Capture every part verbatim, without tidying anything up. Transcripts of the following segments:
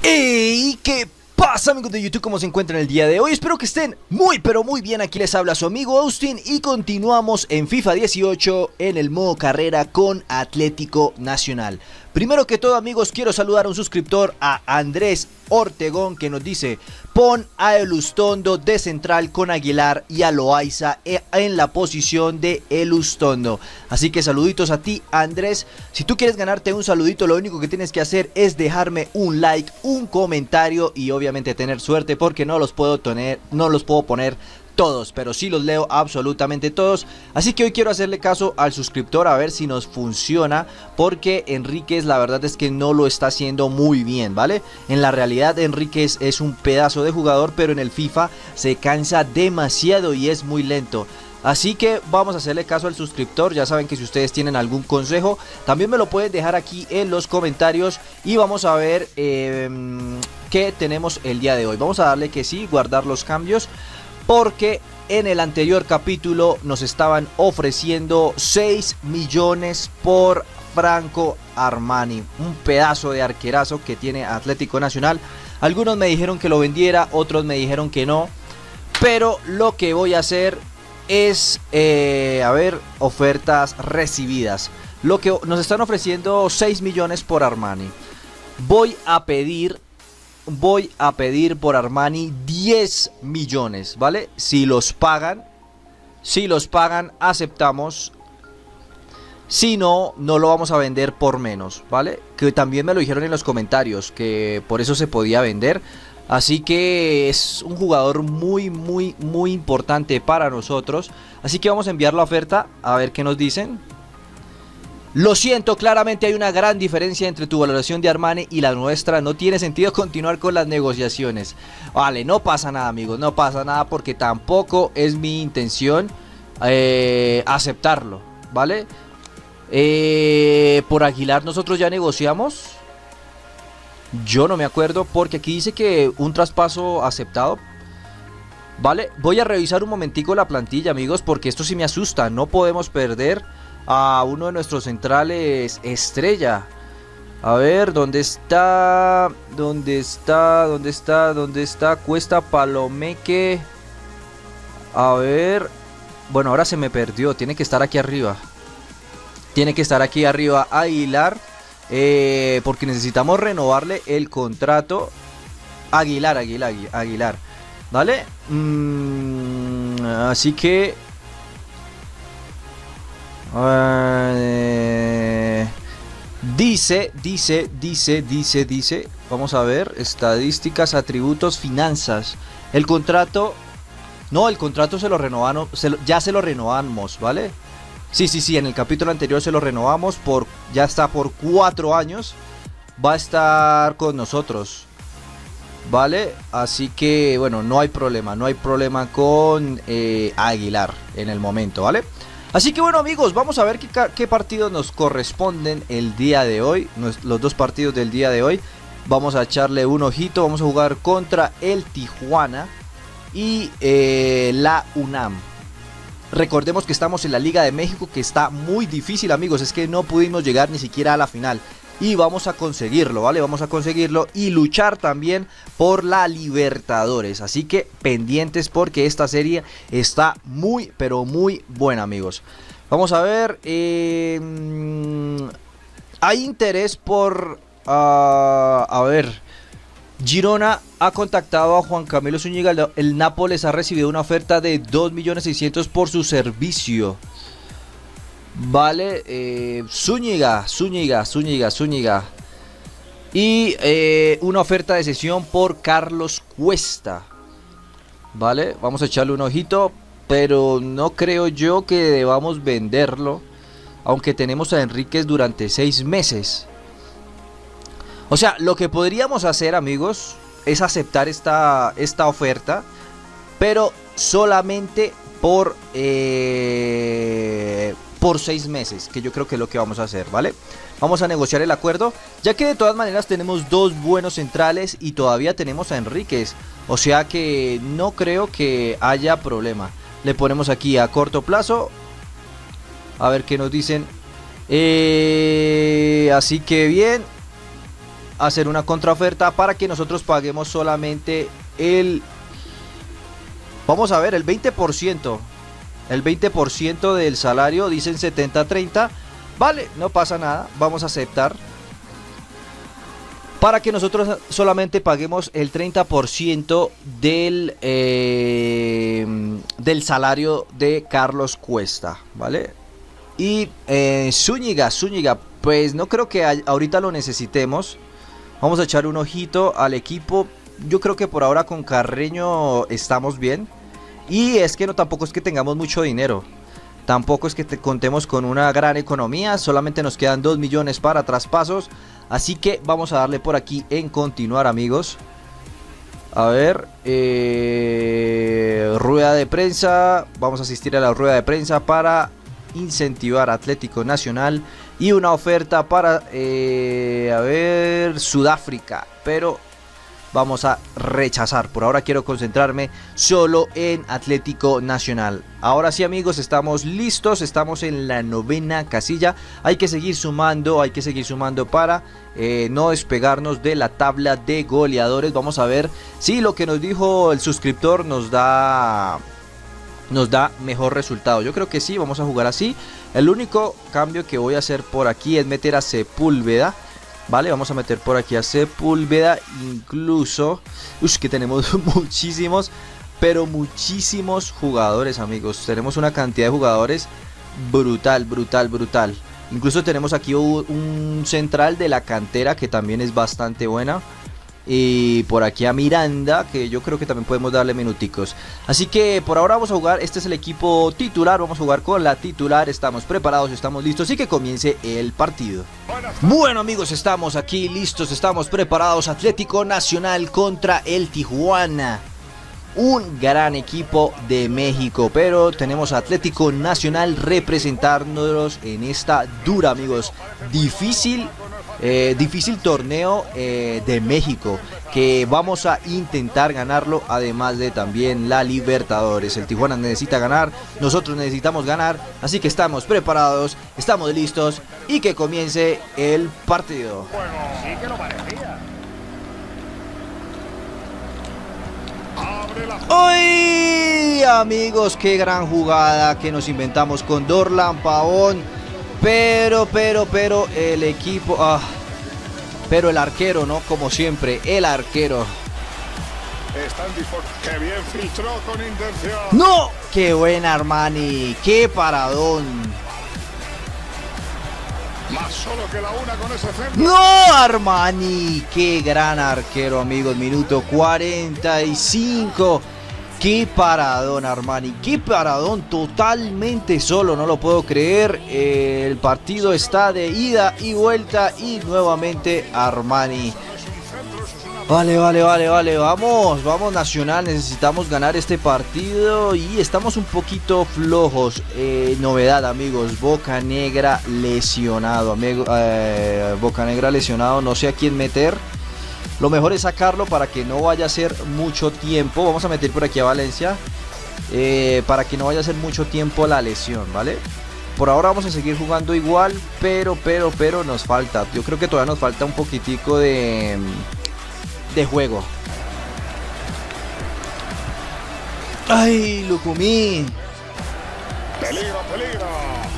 ¡Ey! ¿Qué pasa, amigos de YouTube? ¿Cómo se encuentran el día de hoy? Espero que estén muy pero muy bien. Aquí les habla su amigo Austin y continuamos en FIFA dieciocho en el modo carrera con Atlético Nacional. Primero que todo, amigos, quiero saludar a un suscriptor, a Andrés Ortegón, que nos dice: pon a Elustondo de central con Aguilar y a Loaiza en la posición de Elustondo. Así que saluditos a ti, Andrés. Si tú quieres ganarte un saludito, lo único que tienes que hacer es dejarme un like, un comentario y obviamente tener suerte, porque no los puedo tener, no los puedo poner todos, pero sí los leo absolutamente todos. Así que hoy quiero hacerle caso al suscriptor a ver si nos funciona, porque Enríquez la verdad es que no lo está haciendo muy bien, ¿vale? En la realidad Enríquez es un pedazo de jugador, pero en el FIFA se cansa demasiado y es muy lento. Así que vamos a hacerle caso al suscriptor. Ya saben que si ustedes tienen algún consejo, también me lo pueden dejar aquí en los comentarios. Y vamos a ver eh, qué tenemos el día de hoy. Vamos a darle que sí, guardar los cambios, porque en el anterior capítulo nos estaban ofreciendo seis millones por Franco Armani, un pedazo de arquerazo que tiene Atlético Nacional. Algunos me dijeron que lo vendiera, otros me dijeron que no, pero lo que voy a hacer es, eh, a ver, ofertas recibidas. Lo que nos están ofreciendo seis millones por Armani. Voy a pedir Voy a pedir por Armani diez millones, ¿vale? Si los pagan, si los pagan, aceptamos. Si no, no lo vamos a vender por menos, ¿vale? Que también me lo dijeron en los comentarios, que por eso se podía vender. Así que es un jugador muy, muy, muy importante para nosotros. Así que vamos a enviar la oferta, a ver qué nos dicen. Lo siento, claramente hay una gran diferencia entre tu valoración de Armani y la nuestra. No tiene sentido continuar con las negociaciones. Vale, no pasa nada, amigos, no pasa nada, porque tampoco es mi intención eh, aceptarlo, ¿vale? Eh, por Aguilar nosotros ya negociamos. Yo no me acuerdo, porque aquí dice que un traspaso aceptado. Vale, voy a revisar un momentico la plantilla, amigos, porque esto sí me asusta. No podemos perder a uno de nuestros centrales estrella. A ver, ¿dónde está? ¿Dónde está? ¿Dónde está? ¿Dónde está? Cuesta Palomeque. A ver. Bueno, ahora se me perdió. Tiene que estar aquí arriba. Tiene que estar aquí arriba Aguilar. Eh, porque necesitamos renovarle el contrato. Aguilar, Aguilar, Aguilar. ¿Vale? Mm, así que Uh, dice, dice, dice, dice, dice. Vamos a ver. Estadísticas, atributos, finanzas. El contrato. No, el contrato se lo renovamos. Se lo, ya se lo renovamos, ¿vale? Sí, sí, sí. En el capítulo anterior se lo renovamos. Por, ya está por cuatro años. Va a estar con nosotros, ¿vale? Así que, bueno, no hay problema. No hay problema con eh, Aguilar en el momento, ¿vale? Así que bueno, amigos, vamos a ver qué, qué partidos nos corresponden el día de hoy. Los dos partidos del día de hoy. Vamos a echarle un ojito. Vamos a jugar contra el Tijuana y eh, la UNAM. Recordemos que estamos en la Liga de México, que está muy difícil, amigos. Es que no pudimos llegar ni siquiera a la final. Y vamos a conseguirlo, ¿vale? Vamos a conseguirlo y luchar también por la Libertadores. Así que pendientes, porque esta serie está muy, pero muy buena, amigos. Vamos a ver. Eh, hay interés por... Uh, a ver. Girona ha contactado a Juan Camilo Zúñiga. El Nápoles ha recibido una oferta de dos millones seiscientos mil por su servicio. Vale, eh, Zúñiga, Zúñiga, Zúñiga, Zúñiga. Y eh, una oferta de cesión por Carlos Cuesta. Vale, vamos a echarle un ojito, pero no creo yo que debamos venderlo, aunque tenemos a Enríquez durante seis meses. O sea, lo que podríamos hacer, amigos, es aceptar esta, esta oferta, pero solamente por... Eh, por seis meses, que yo creo que es lo que vamos a hacer, ¿vale? Vamos a negociar el acuerdo, ya que de todas maneras tenemos dos buenos centrales y todavía tenemos a Enríquez, o sea que no creo que haya problema. Le ponemos aquí a corto plazo, a ver qué nos dicen. eh, Así que bien. hacer una contraoferta para que nosotros paguemos solamente el... Vamos a ver, el veinte por ciento. El veinte por ciento del salario, dicen setenta treinta. Vale, no pasa nada, vamos a aceptar. Para que nosotros solamente paguemos el treinta por ciento del, eh, del salario de Carlos Cuesta, ¿vale? Y eh, Zúñiga, Zúñiga, pues no creo que ahorita lo necesitemos. Vamos a echar un ojito al equipo. Yo creo que por ahora con Carreño estamos bien. Y es que no, tampoco es que tengamos mucho dinero. Tampoco es que te contemos con una gran economía. Solamente nos quedan dos millones para traspasos. Así que vamos a darle por aquí en continuar, amigos. A ver, eh, rueda de prensa. Vamos a asistir a la rueda de prensa para incentivar a Atlético Nacional. Y una oferta para, eh, a ver, Sudáfrica. Pero vamos a rechazar. Por ahora quiero concentrarme solo en Atlético Nacional. Ahora sí, amigos, estamos listos. Estamos en la novena casilla. Hay que seguir sumando, hay que seguir sumando para eh, no despegarnos de la tabla de goleadores. Vamos a ver si lo que nos dijo el suscriptor nos da... nos da mejor resultado. Yo creo que sí, vamos a jugar así. El único cambio que voy a hacer por aquí es meter a Sepúlveda. Vale, vamos a meter por aquí a Sepúlveda. Incluso, uy, que tenemos muchísimos, pero muchísimos jugadores, amigos. Tenemos una cantidad de jugadores brutal, brutal, brutal. Incluso tenemos aquí un central de la cantera que también es bastante buena. Y por aquí a Miranda, que yo creo que también podemos darle minuticos. Así que por ahora vamos a jugar. Este es el equipo titular. Vamos a jugar con la titular. Estamos preparados, estamos listos. Y que comience el partido. Bueno, amigos, estamos aquí listos. Estamos preparados. Atlético Nacional contra el Tijuana. Un gran equipo de México. Pero tenemos a Atlético Nacional representándonos en esta dura, amigos, Difícil Eh, difícil torneo eh, de México, que vamos a intentar ganarlo, además de también la Libertadores. El Tijuana necesita ganar, nosotros necesitamos ganar, así que estamos preparados, estamos listos y que comience el partido. Bueno, sí que lo parecía. ¡Uy! Amigos, qué gran jugada que nos inventamos con Dorlan Pavón. Pero, pero, pero el equipo... Ah, pero el arquero, ¿no? Como siempre, el arquero. Están ¡Qué bien filtró con intención! ¡No! ¡Qué buena, Armani! ¡Qué paradón! Más solo que la una con ese centro. ¡No, Armani! ¡Qué gran arquero, amigos! Minuto cuarenta y cinco. ¡Qué paradón, Armani! ¡Qué paradón! Totalmente solo, no lo puedo creer. Eh, el partido está de ida y vuelta y nuevamente Armani. Vale, vale, vale, vale. Vamos, vamos Nacional. Necesitamos ganar este partido y estamos un poquito flojos. Eh, novedad, amigos. Bocanegra lesionado. Amigo, eh, Bocanegra lesionado. No sé a quién meter. Lo mejor es sacarlo para que no vaya a ser mucho tiempo. Vamos a meter por aquí a Valencia. Eh, para que no vaya a ser mucho tiempo la lesión, ¿vale? Por ahora vamos a seguir jugando igual. Pero, pero, pero nos falta. Yo creo que todavía nos falta un poquitico de, de juego. ¡Ay, Lucumí! ¡Peligro, peligro!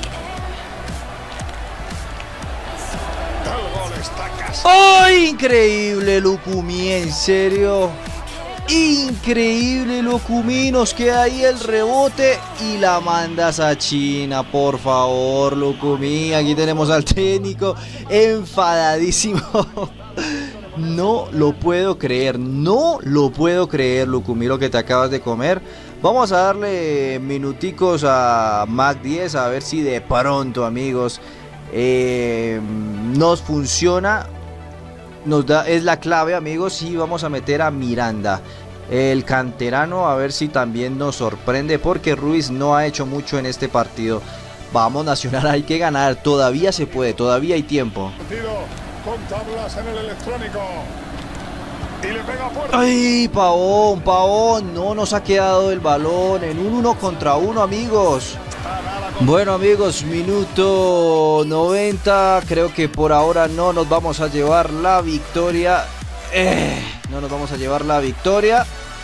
¡Ay, increíble, Lucumí! En serio, increíble, Lucumí. Nos queda ahí el rebote y la mandas a China. Por favor, Lucumí. Aquí tenemos al técnico enfadadísimo. No lo puedo creer, no lo puedo creer, Lucumí, lo que te acabas de comer. Vamos a darle minuticos a Mac diez, a ver si de pronto, amigos, eh, nos funciona. Nos da, es la clave, amigos. Y vamos a meter a Miranda, el canterano, a ver si también nos sorprende, porque Ruiz no ha hecho mucho en este partido. Vamos Nacional, hay que ganar, todavía se puede, todavía hay tiempo. Con tablas en el electrónico. Y le pega fuerte. Ay, Pavón, Pavón, no nos ha quedado el balón en un uno contra uno, amigos. Está nada Bueno amigos, minuto noventa, creo que por ahora no nos vamos a llevar la victoria, eh, no nos vamos a llevar la victoria,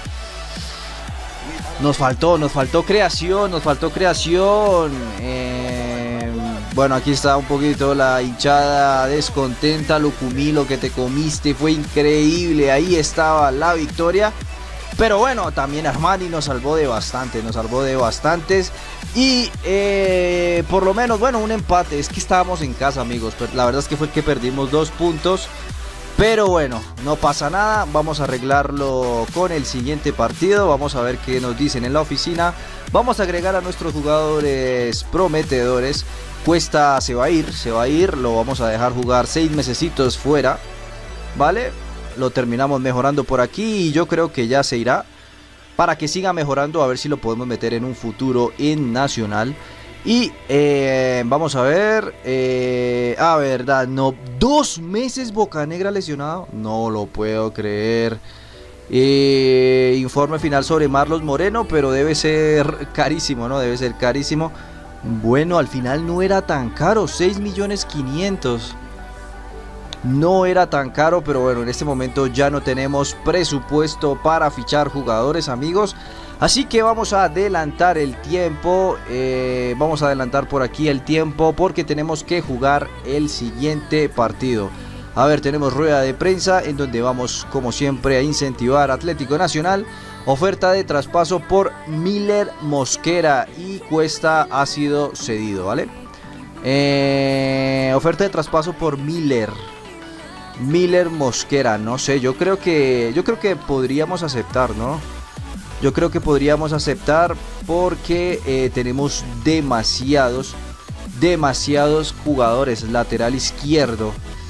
nos faltó, nos faltó creación, nos faltó creación, eh, bueno aquí está un poquito la hinchada descontenta, Lucumí, lo que te comiste fue increíble, ahí estaba la victoria. Pero bueno, también Armani nos salvó de bastante, nos salvó de bastantes. Y eh, por lo menos, bueno, un empate. Es que estábamos en casa, amigos. La verdad es que fue que perdimos dos puntos. Pero bueno, no pasa nada. Vamos a arreglarlo con el siguiente partido. Vamos a ver qué nos dicen en la oficina. Vamos a agregar a nuestros jugadores prometedores. Cuesta se va a ir, se va a ir. Lo vamos a dejar jugar seis mesecitos fuera. ¿Vale? Lo terminamos mejorando por aquí y yo creo que ya se irá para que siga mejorando, a ver si lo podemos meter en un futuro en Nacional. Y eh, vamos a ver, eh, ah, verdad, no, dos meses Bocanegra lesionado, no lo puedo creer. eh, Informe final sobre Marlos Moreno, pero debe ser carísimo, ¿no? Debe ser carísimo. Bueno, al final no era tan caro, seis millones quinientos. No era tan caro, pero bueno, en este momento ya no tenemos presupuesto para fichar jugadores, amigos. Así que vamos a adelantar el tiempo, eh, vamos a adelantar por aquí el tiempo porque tenemos que jugar el siguiente partido. A ver, tenemos rueda de prensa en donde vamos como siempre a incentivar a Atlético Nacional. Oferta de traspaso por Miller Mosquera y Cuesta ha sido cedido, ¿vale? Eh, oferta de traspaso por Miller. Miller Mosquera, no sé, yo creo que yo creo que podríamos aceptar, ¿no? Yo creo que podríamos aceptar porque eh, tenemos demasiados, demasiados jugadores. Lateral izquierdo.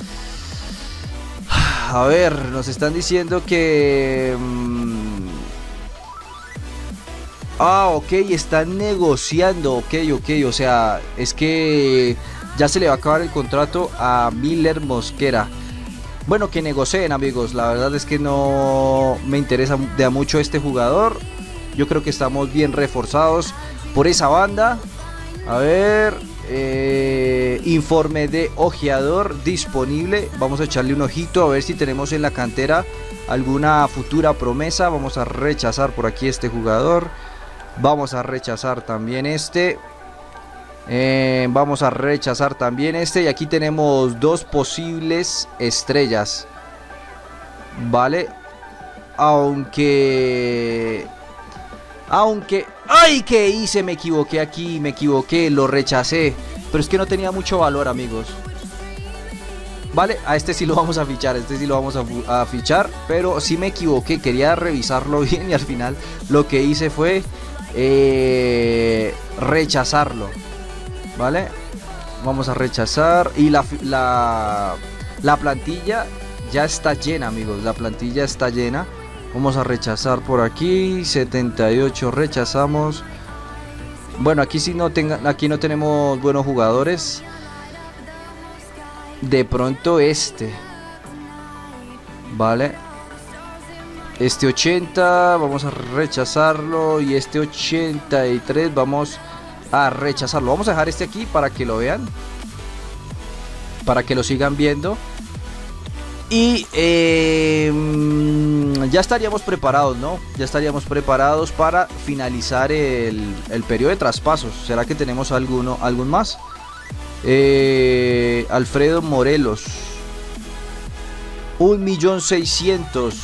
A ver, nos están diciendo que... Mmm... Ah, ok, están negociando, ok, ok, o sea, es que ya se le va a acabar el contrato a Miller Mosquera. Bueno, que negocien, amigos, la verdad es que no me interesa de mucho este jugador. Yo creo que estamos bien reforzados por esa banda. A ver, eh, informe de ojeador disponible. Vamos a echarle un ojito a ver si tenemos en la cantera alguna futura promesa. Vamos a rechazar por aquí este jugador. Vamos a rechazar también este. Eh, vamos a rechazar también este. Y aquí tenemos dos posibles estrellas. Vale. Aunque... Aunque... ¡Ay! ¿Qué hice? Me equivoqué aquí. Me equivoqué. Lo rechacé. Pero es que no tenía mucho valor, amigos. Vale, a este sí lo vamos a fichar. Este sí lo vamos a, a fichar. Pero sí me equivoqué. Quería revisarlo bien. Y al final lo que hice fue... Eh, rechazarlo. Vale, vamos a rechazar. Y la, la, la plantilla ya está llena, amigos. La plantilla está llena. Vamos a rechazar por aquí. setenta y ocho rechazamos. Bueno, aquí sí no tenga, aquí no tenemos buenos jugadores. De pronto este. Vale. Este ochenta vamos a rechazarlo. Y este ochenta y tres vamos a rechazarlo. Vamos a dejar este aquí para que lo vean, para que lo sigan viendo. Y eh, ya estaríamos preparados, ¿no? Ya estaríamos preparados para finalizar el, el periodo de traspasos. ¿Será que tenemos alguno, algún más? Eh, Alfredo Morelos, un millón seiscientos.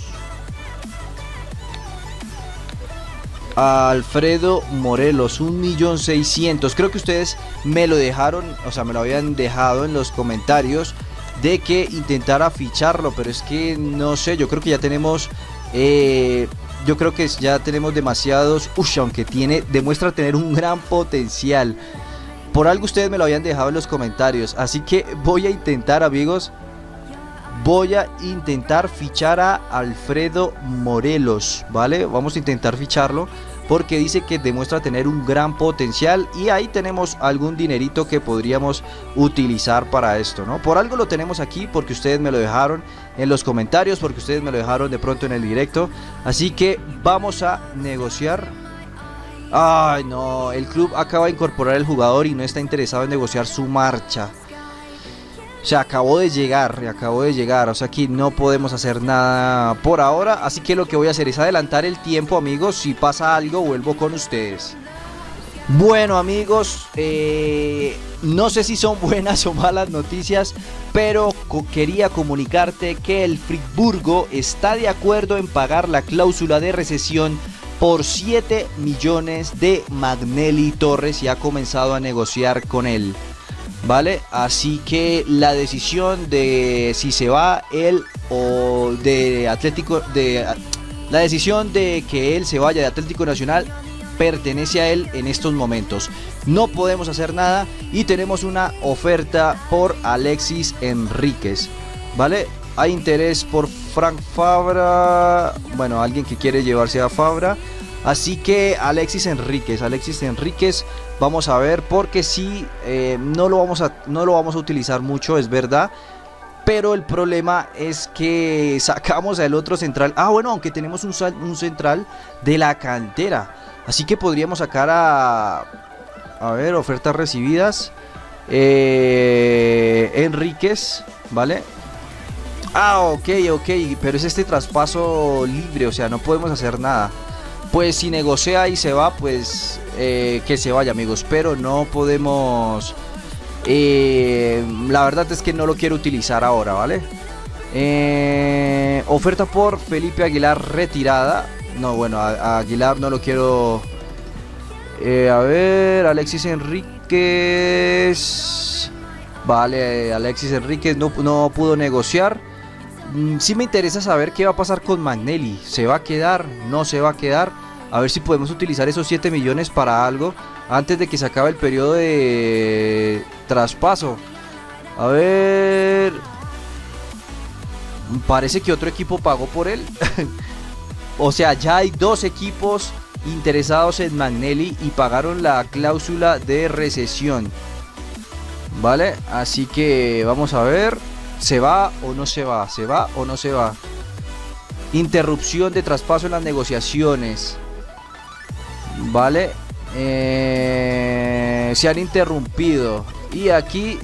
Alfredo Morelos, un millón seiscientos. Creo que ustedes me lo dejaron, o sea, me lo habían dejado en los comentarios de que intentara ficharlo, pero es que no sé, yo creo que ya tenemos, eh, yo creo que ya tenemos demasiados. Uy, aunque tiene, demuestra tener un gran potencial. Por algo ustedes me lo habían dejado en los comentarios, así que voy a intentar, amigos, voy a intentar fichar a Alfredo Morelos, ¿vale? Vamos a intentar ficharlo porque dice que demuestra tener un gran potencial y ahí tenemos algún dinerito que podríamos utilizar para esto, ¿no? Por algo lo tenemos aquí, porque ustedes me lo dejaron en los comentarios, porque ustedes me lo dejaron de pronto en el directo, así que vamos a negociar. Ay, no, el club acaba de incorporar el jugador y no está interesado en negociar su marcha. O sea, acabó de llegar, acabó de llegar, o sea que no podemos hacer nada por ahora. Así que lo que voy a hacer es adelantar el tiempo, amigos. Si pasa algo, vuelvo con ustedes. Bueno, amigos, eh, no sé si son buenas o malas noticias, pero co quería comunicarte que el Friburgo está de acuerdo en pagar la cláusula de rescisión por siete millones de Magnelli Torres y ha comenzado a negociar con él. Vale, así que la decisión de si se va él o de Atlético, de la decisión de que él se vaya de Atlético Nacional pertenece a él en estos momentos. No podemos hacer nada y tenemos una oferta por Alexis Enríquez. Vale, hay interés por Frank Fabra, bueno, alguien que quiere llevarse a Fabra. Así que Alexis Enríquez, Alexis Enríquez, vamos a ver, porque sí, eh, no, lo vamos a, no lo vamos a utilizar mucho, es verdad. Pero el problema es que sacamos al otro central. Ah, bueno, aunque tenemos un, un central de la cantera. Así que podríamos sacar a... A ver, ofertas recibidas. Eh, Enríquez, ¿vale? Ah, ok, ok, pero es este traspaso libre, o sea, no podemos hacer nada. Pues si negocia y se va, pues eh, que se vaya, amigos. Pero no podemos... Eh, la verdad es que no lo quiero utilizar ahora, ¿vale? Eh, oferta por Felipe Aguilar retirada. No, bueno, a, a Aguilar no lo quiero... Eh, a ver, Alexis Enríquez... Vale, Alexis Enríquez no, no pudo negociar. Sí me interesa saber qué va a pasar con Magnelli. ¿Se va a quedar? ¿No se va a quedar? A ver si podemos utilizar esos siete millones para algo antes de que se acabe el periodo de traspaso. A ver... Parece que otro equipo pagó por él. O sea, ya hay dos equipos interesados en Magnelli y pagaron la cláusula de rescisión. Vale, así que vamos a ver. ¿Se va o no se va? ¿Se va o no se va? Interrupción de traspaso en las negociaciones. Vale. Eh, se han interrumpido. Y aquí...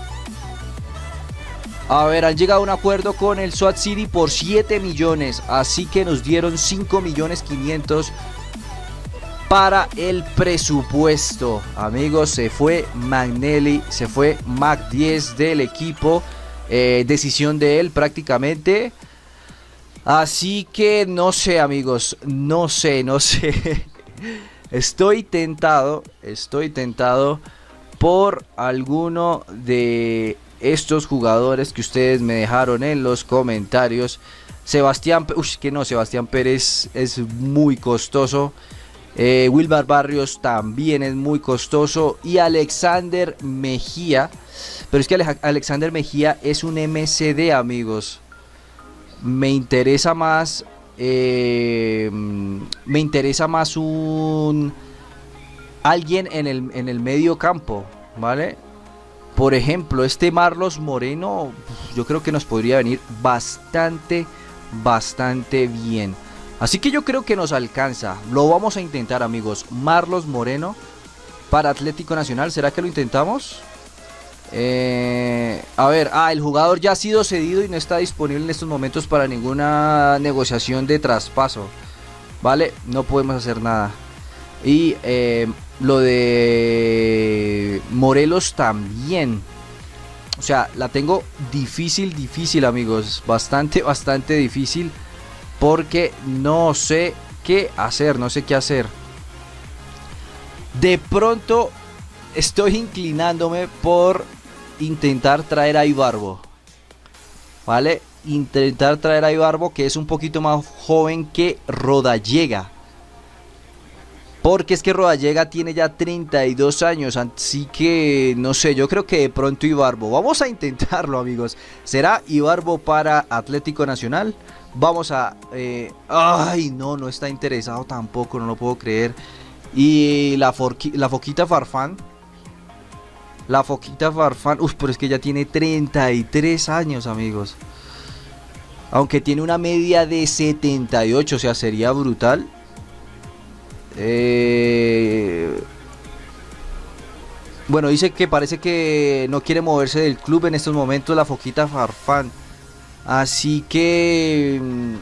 A ver, han llegado a un acuerdo con el SWAT City por siete millones. Así que nos dieron cinco millones quinientos para el presupuesto. Amigos, se fue Magnelli. Se fue Mac diez del equipo. Eh, decisión de él prácticamente. Así que no sé, amigos. No sé, no sé. Estoy tentado. Estoy tentado por alguno de estos jugadores que ustedes me dejaron en los comentarios. Sebastián, uy, que no, Sebastián Pérez es muy costoso. eh, Wilmar Barrios también es muy costoso. Y Alexander Mejía. Pero es que Alexander Mejía es un M C D, amigos. Me interesa más. Eh, me interesa más un alguien en el, en el medio campo, ¿vale? Por ejemplo, este Marlos Moreno, yo creo que nos podría venir bastante, bastante bien. Así que yo creo que nos alcanza. Lo vamos a intentar, amigos. Marlos Moreno para Atlético Nacional. ¿Será que lo intentamos? Eh, a ver, ah, el jugador ya ha sido cedido y no está disponible en estos momentos para ninguna negociación de traspaso. Vale, no podemos hacer nada. Y eh, lo de Morelos también. O sea, la tengo difícil, difícil, amigos. Bastante, bastante difícil. Porque no sé qué hacer, no sé qué hacer. De pronto estoy inclinándome por intentar traer a Ibarbo. Vale, intentar traer a Ibarbo, que es un poquito más joven que Rodallega. Porque es que Rodallega tiene ya treinta y dos años. Así que no sé, yo creo que de pronto Ibarbo. Vamos a intentarlo, amigos. ¿Será Ibarbo para Atlético Nacional? Vamos a... Eh, ay, no, no está interesado tampoco, no lo puedo creer. Y la, la Foquita Farfán. La Foquita Farfán. Uf, pero es que ya tiene treinta y tres años, amigos. Aunque tiene una media de setenta y ocho, o sea, sería brutal. Eh... Bueno, dice que parece que no quiere moverse del club en estos momentos la Foquita Farfán. Así que...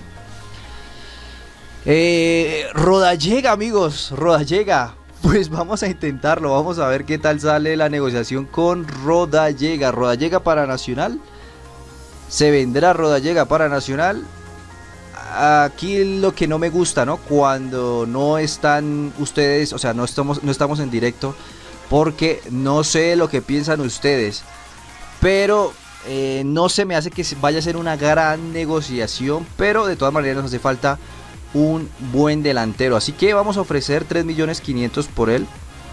Eh, Rodallega, amigos, Rodallega. Pues vamos a intentarlo, vamos a ver qué tal sale la negociación con Rodallega. Rodallega para Nacional. Se vendrá Rodallega para Nacional. Aquí lo que no me gusta, ¿no? Cuando no están ustedes, o sea, no estamos, no estamos en directo. Porque no sé lo que piensan ustedes. Pero eh, no se me hace que vaya a ser una gran negociación. Pero de todas maneras nos hace falta un buen delantero. Así que vamos a ofrecer tres millones quinientos por él.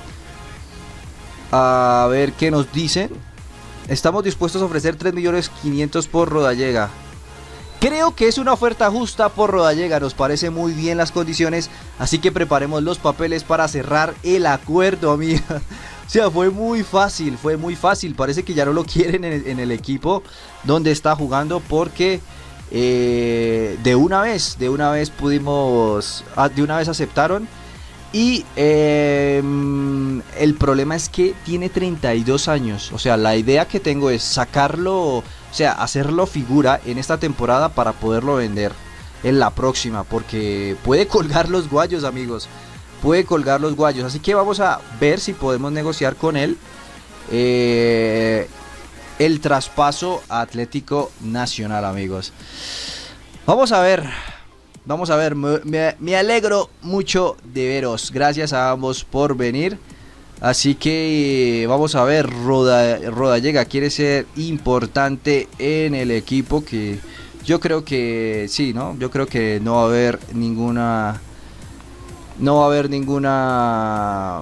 A ver qué nos dicen. Estamos dispuestos a ofrecer tres millones quinientos por Rodallega. Creo que es una oferta justa por Rodallega. Nos parece muy bien las condiciones. Así que preparemos los papeles para cerrar el acuerdo, amiga. O sea, fue muy fácil, fue muy fácil. Parece que ya no lo quieren en el, en el equipo donde está jugando porque eh, de una vez, de una vez pudimos, de una vez aceptaron. Y eh, el problema es que tiene treinta y dos años. O sea, la idea que tengo es sacarlo, o sea, hacerlo figura en esta temporada para poderlo vender en la próxima. Porque puede colgar los guayos, amigos. Puede colgar los guayos. Así que vamos a ver si podemos negociar con él eh, el traspaso a Atlético Nacional, amigos. Vamos a ver. Vamos a ver. Me, me alegro mucho de veros. Gracias a ambos por venir. Así que vamos a ver. Roda, Rodallega quiere ser importante en el equipo. Que yo creo que sí, ¿no? Yo creo que no va a haber ninguna... No va a haber ninguna...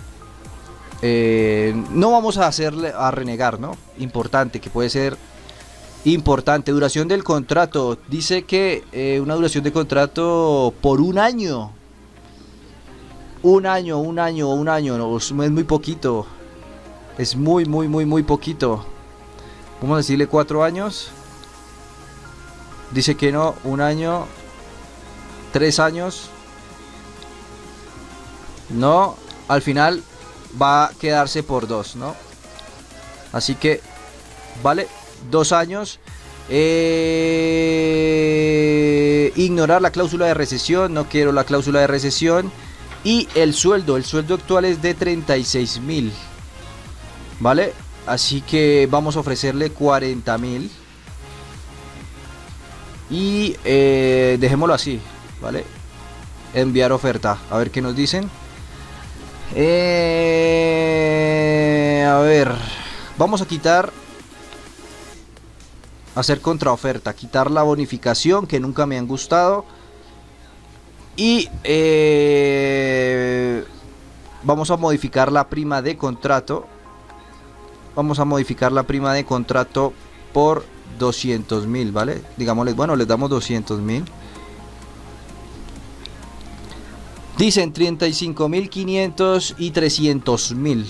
Eh, no vamos a hacerle a renegar, ¿no? Importante, que puede ser importante. Duración del contrato. Dice que eh, una duración de contrato por un año. Un año, un año, un año. No, es muy poquito. Es muy, muy, muy, muy poquito. Vamos a decirle cuatro años. Dice que no, un año. Tres años. No, al final va a quedarse por dos, ¿no? Así que, vale, dos años. Eh, ignorar la cláusula de recesión, no quiero la cláusula de recesión. Y el sueldo, el sueldo actual es de treinta y seis mil. Vale, así que vamos a ofrecerle cuarenta mil. Y eh, dejémoslo así, ¿vale? Enviar oferta, a ver qué nos dicen. Eh, a ver, vamos a quitar, hacer contraoferta, quitar la bonificación que nunca me han gustado. Y eh, vamos a modificar la prima de contrato. Vamos a modificar la prima de contrato por doscientos mil, ¿vale? Digámosles, bueno, les damos doscientos mil. Dicen treinta y cinco mil quinientos y trescientos mil.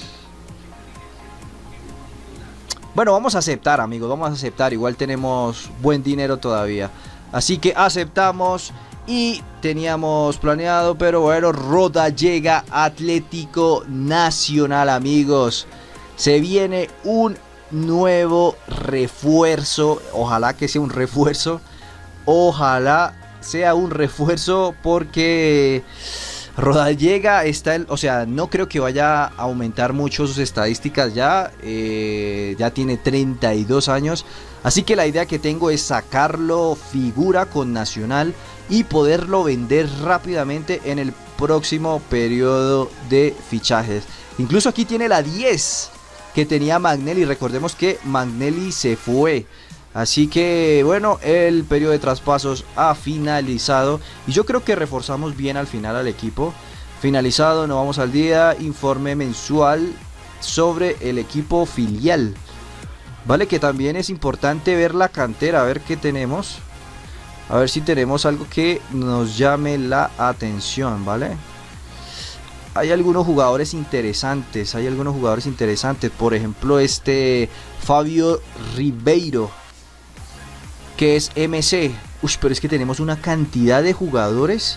Bueno, vamos a aceptar, amigos. Vamos a aceptar. Igual tenemos buen dinero todavía. Así que aceptamos. Y teníamos planeado, pero bueno, Rodallega Atlético Nacional, amigos. Se viene un nuevo refuerzo. Ojalá que sea un refuerzo. Ojalá sea un refuerzo porque... Rodallega está, el, o sea, no creo que vaya a aumentar mucho sus estadísticas ya, eh, ya tiene treinta y dos años, así que la idea que tengo es sacarlo figura con Nacional y poderlo vender rápidamente en el próximo periodo de fichajes. Incluso aquí tiene la diez que tenía Magnelli, recordemos que Magnelli se fue. Así que bueno, el periodo de traspasos ha finalizado y yo creo que reforzamos bien al final al equipo. Finalizado, nos vamos al día, informe mensual sobre el equipo filial. Vale, que también es importante ver la cantera, a ver qué tenemos. A ver si tenemos algo que nos llame la atención, ¿vale? Hay algunos jugadores interesantes, hay algunos jugadores interesantes. Por ejemplo, este Fabio Ribeiro, que es M C. Uy, pero es que tenemos una cantidad de jugadores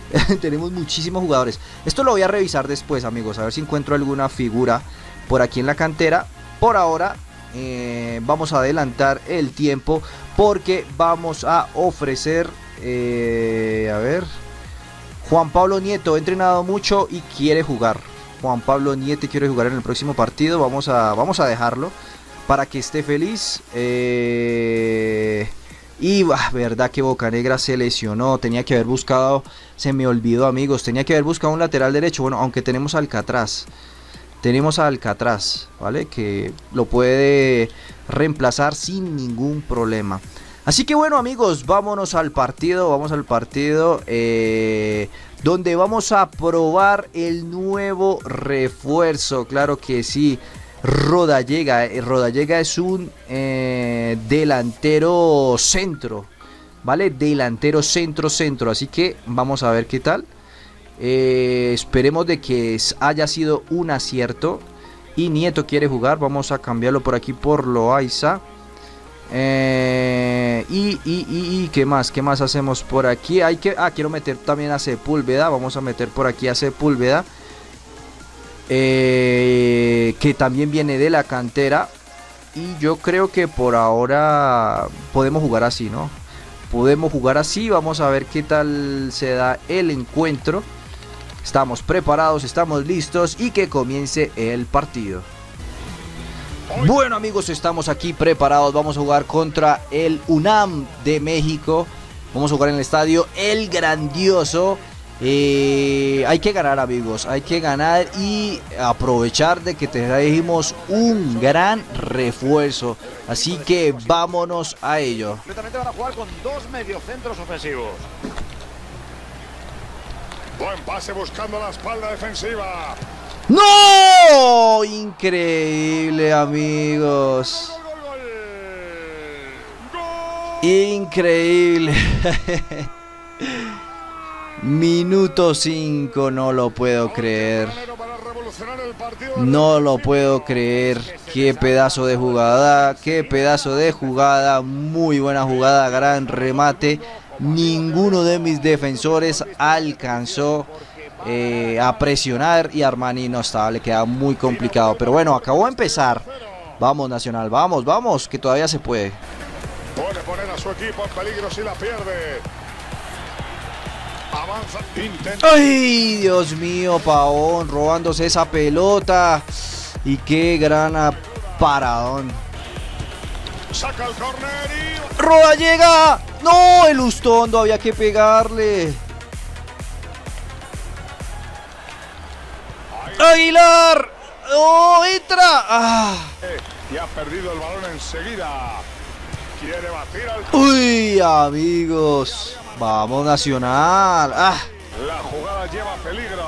Tenemos muchísimos jugadores. Esto lo voy a revisar después, amigos, a ver si encuentro alguna figura por aquí en la cantera. Por ahora eh, vamos a adelantar el tiempo porque vamos a ofrecer, eh, a ver, Juan Pablo Nieto, ha entrenado mucho y quiere jugar. Juan Pablo Nieto quiere jugar en el próximo partido. Vamos a, vamos a dejarlo para que esté feliz. Eh... Y bah, verdad que Bocanegra se lesionó. Tenía que haber buscado, se me olvidó, amigos, tenía que haber buscado un lateral derecho. Bueno, aunque tenemos a Alcatraz. Tenemos a Alcatraz, ¿vale? Que lo puede reemplazar sin ningún problema. Así que bueno, amigos, vámonos al partido. Vamos al partido eh, donde vamos a probar el nuevo refuerzo. Claro que sí. Rodallega, Rodallega es un eh, delantero centro, ¿vale? Delantero centro, centro, así que vamos a ver qué tal. Eh, esperemos de que haya sido un acierto. Y Nieto quiere jugar, vamos a cambiarlo por aquí por Loaiza. Eh, y, y, y, y, ¿qué más? ¿Qué más hacemos por aquí? Hay que, ah, quiero meter también a Sepúlveda, vamos a meter por aquí a Sepúlveda. Eh, que también viene de la cantera. Y yo creo que por ahora podemos jugar así, ¿no? Podemos jugar así, vamos a ver qué tal se da el encuentro. Estamos preparados, estamos listos y que comience el partido. Bueno, amigos, estamos aquí preparados, vamos a jugar contra el UNAM de México. Vamos a jugar en el estadio El Grandioso. Eh, hay que ganar, amigos, hay que ganar y aprovechar de que trajimos un gran refuerzo. Así que vámonos a ello. Completamente van a jugar con dos mediocentros ofensivos. Buen pase buscando la espalda defensiva. ¡No! Increíble, amigos. ¡Gol, gol, gol! ¡Gol! Increíble. Minuto cinco, no lo puedo creer. No lo puedo creer. Qué pedazo de jugada, qué pedazo de jugada. Muy buena jugada, gran remate. Ninguno de mis defensores alcanzó eh, a presionar y Armani no estaba, le queda muy complicado. Pero bueno, acabó de empezar. Vamos, Nacional, vamos, vamos, que todavía se puede. Puede poner a su equipo en peligro si la pierde. Avanza, intenta. ¡Ay, Dios mío! Pavón robándose esa pelota. Y qué gran paradón. Saca el córner y... ¡Rodallega! ¡No! El Ustondo, había que pegarle. ¡Aguilar! ¡Oh, entra! ¡Ah! Y ha perdido el balón enseguida. Quiere batir al... ¡Uy, amigos! Vamos, Nacional. ¡Ah! La jugada lleva peligro.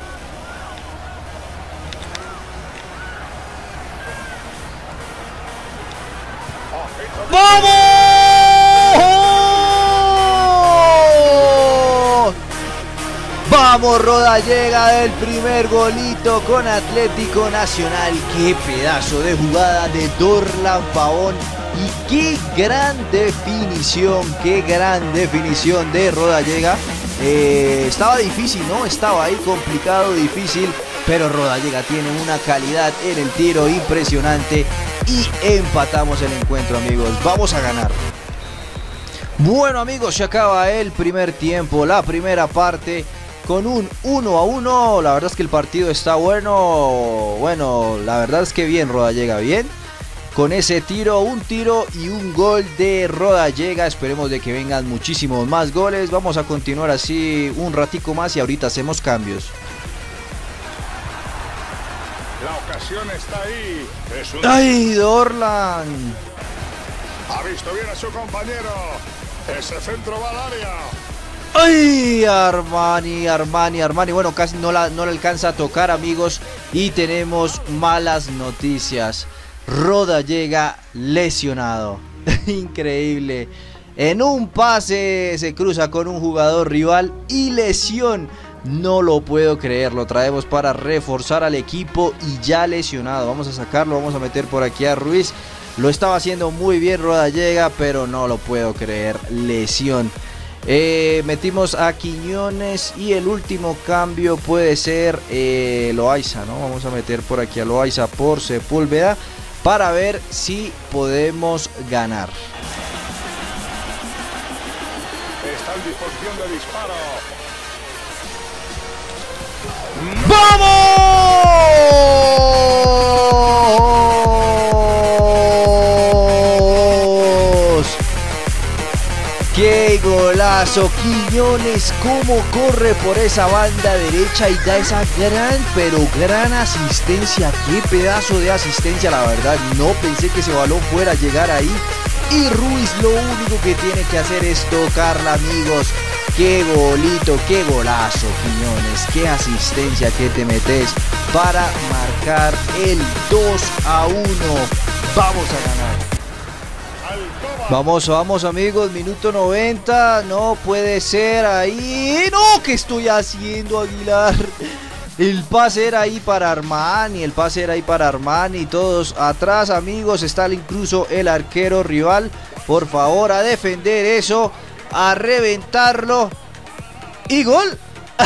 ¡Vamos! Vamos, Rodallega del primer golito con Atlético Nacional. Qué pedazo de jugada de Dorlan Pavón. Y qué gran definición, qué gran definición de Rodallega. Eh, estaba difícil, ¿no? Estaba ahí complicado, difícil. Pero Rodallega tiene una calidad en el tiro impresionante. Y empatamos el encuentro, amigos. Vamos a ganar. Bueno, amigos, se acaba el primer tiempo, la primera parte, con un uno a uno. La verdad es que el partido está bueno. Bueno, la verdad es que bien, Rodallega, bien. Con ese tiro, un tiro y un gol de Rodallega. Esperemos de que vengan muchísimos más goles. Vamos a continuar así un ratico más y ahorita hacemos cambios. La ocasión está ahí. Es un... ¡Ay, Dorlan! Ha visto bien a su compañero. Ese centro va al área. ¡Ay, Armani, Armani, Armani! Bueno, casi no la, no la alcanza a tocar, amigos. Y tenemos malas noticias. Rodallega lesionado. Increíble. En un pase se cruza con un jugador rival y lesión. No lo puedo creer. Lo traemos para reforzar al equipo y ya lesionado. Vamos a sacarlo, vamos a meter por aquí a Ruiz. Lo estaba haciendo muy bien Rodallega, pero no lo puedo creer. Lesión. Eh, metimos a Quiñones y el último cambio puede ser eh, Loaiza, ¿no? Vamos a meter por aquí a Loaiza por Sepúlveda para ver si podemos ganar. Está en disposición de disparo. ¡Vamos! ¡Qué golazo! Quiñones, cómo corre por esa banda derecha y da esa gran, pero gran asistencia. ¡Qué pedazo de asistencia! La verdad, no pensé que ese balón fuera a llegar ahí. Y Ruiz lo único que tiene que hacer es tocarla, amigos. ¡Qué golito! ¡Qué golazo, Quiñones! ¡Qué asistencia que te metes para marcar el dos a uno! ¡Vamos a ganar! Vamos, vamos, amigos, minuto noventa, no puede ser ahí, no, ¿qué estoy haciendo, Aguilar? El pase era ahí para Armani, el pase era ahí para Armani, todos atrás, amigos, está incluso el arquero rival, por favor, a defender eso, a reventarlo, y gol.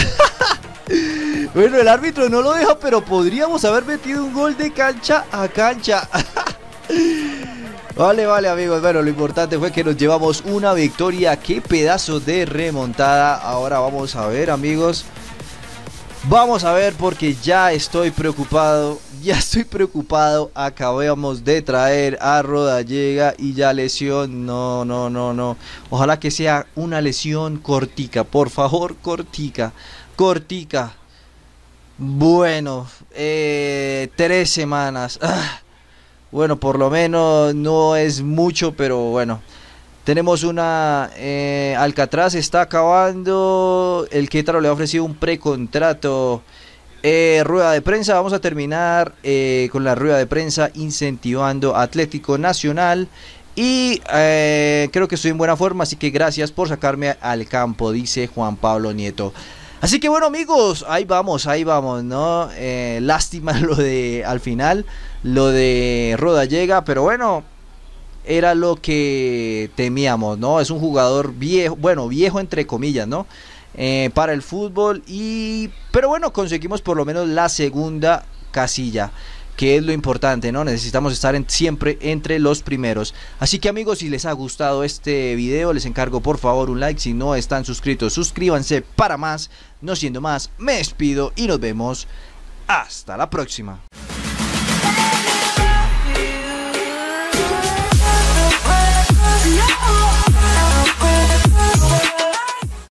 Bueno, el árbitro no lo deja, pero podríamos haber metido un gol de cancha a cancha. Vale, vale, amigos, bueno, lo importante fue que nos llevamos una victoria. Qué pedazo de remontada. Ahora vamos a ver, amigos. Vamos a ver porque ya estoy preocupado. Ya estoy preocupado. Acabamos de traer a Rodallega y ya lesión. No, no, no, no. Ojalá que sea una lesión cortica. Por favor, cortica. Cortica. Bueno, eh, tres semanas. Ah. Bueno, por lo menos no es mucho, pero bueno. Tenemos una... Eh, Alcatraz está acabando. El Querétaro le ha ofrecido un precontrato. Eh, rueda de prensa. Vamos a terminar eh, con la rueda de prensa incentivando a Atlético Nacional. Y eh, creo que estoy en buena forma, así que gracias por sacarme al campo, dice Juan Pablo Nieto. Así que bueno, amigos, ahí vamos, ahí vamos, ¿no? Eh, lástima lo de al final, lo de Rodallega, pero bueno, era lo que temíamos, ¿no? Es un jugador viejo, bueno, viejo entre comillas, ¿no? Eh, para el fútbol, y pero bueno, conseguimos por lo menos la segunda casilla, que es lo importante, ¿no? Necesitamos estar en, siempre entre los primeros. Así que, amigos, si les ha gustado este video, les encargo por favor un like. Si no están suscritos, suscríbanse para más. No siendo más, me despido y nos vemos hasta la próxima.